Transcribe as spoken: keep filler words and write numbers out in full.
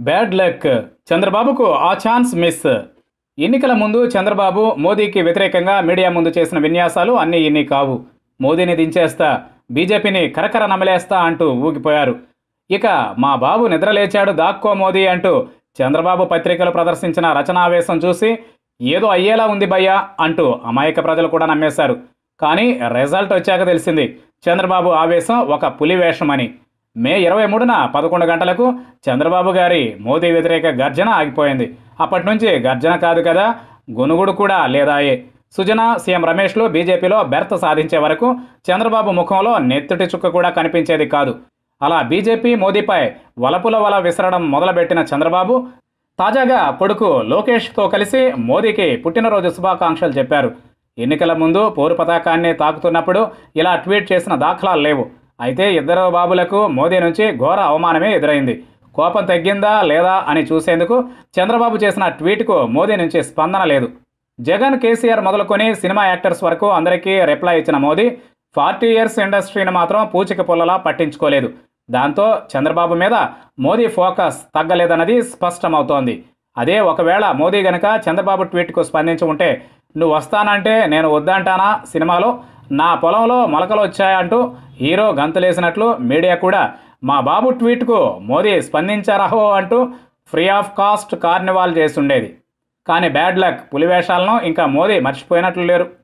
Bad luck. చంద్రబాబుకు ఆ chance miss. ఎన్నికల ముందు చంద్రబాబు మోదీకి వ్యతిరేకంగా మీడియా ముందు చేసిన విన్యాసాలు అన్నీ ఇన్ని కావు. మోదీని దించేస్తా, బీజేపీని కరకర నమలేస్తా అంటూ ఊగిపోయారు. ఇక మా బాబు నిద్రలేచాడు దాక్కో మోదీ అంటూ చంద్రబాబు పత్రికలు ప్రదర్శించిన రచనావేశం చూసి ఏదో అయ్యేలా ఉంది భయ్యా అంటూ అమాయక ప్రజలు కూడా నమ్మేశారు. కానీ రిజల్ట్ వచ్చాక తెలిసింది చంద్రబాబు ఆవేశం ఒక పులి వేషమని. మే ఇరవై మూడున పదకొండు గంటలకు చంద్రబాబు గారి మోదీ వ్యతిరేక గర్జన ఆగిపోయింది. అప్పటి నుంచి గర్జన కాదు కదా, గొనుగుడు కూడా లేదాయే. సుజన, సీఎం రమేష్లు బీజేపీలో బెర్త్ సాధించే వరకు చంద్రబాబు ముఖంలో నెత్తుటి చుక్క కూడా కనిపించేది కాదు. అలా బీజేపీ మోదీపై వలపుల వల విసరడం మొదలుపెట్టిన చంద్రబాబు తాజాగా కొడుకు లోకేష్తో కలిసి మోదీకి పుట్టినరోజు శుభాకాంక్షలు చెప్పారు. ఎన్నికల ముందు పోరు పతాకాన్ని తాకుతున్నప్పుడు ఇలా ట్వీట్ చేసిన దాఖలాలు లేవు. అయితే ఇద్దరు బాబులకు మోదీ నుంచి ఘోర అవమానమే ఎదురైంది. కోపం తగ్గిందా లేదా అని చూసేందుకు చంద్రబాబు చేసిన ట్వీట్కు మోదీ నుంచి స్పందన లేదు. జగన్, కేసీఆర్ మొదలుకొని సినిమా యాక్టర్స్ వరకు అందరికీ రిప్లై ఇచ్చిన మోదీ ఫార్టీ ఇయర్స్ ఇండస్ట్రీని మాత్రం పూచిక పుల్లలా పట్టించుకోలేదు. దాంతో చంద్రబాబు మీద మోదీ ఫోకస్ తగ్గలేదన్నది స్పష్టమవుతోంది. అదే ఒకవేళ మోదీ గనక చంద్రబాబు ట్వీట్కు స్పందించి ఉంటే, నువ్వు వస్తానంటే నేను వద్దంటానా, సినిమాలో నా పొలంలో మొలకలు వచ్చాయంటూ హీరో గంతులేసినట్లు మీడియా కూడా మా బాబు ట్వీట్కు మోదీ స్పందించారహో అంటూ ఫ్రీ ఆఫ్ కాస్ట్ కార్నివాల్ చేస్తుండేది. కానీ బ్యాడ్ లక్, పులివేషాలను ఇంకా మోదీ మర్చిపోయినట్లు లేరు.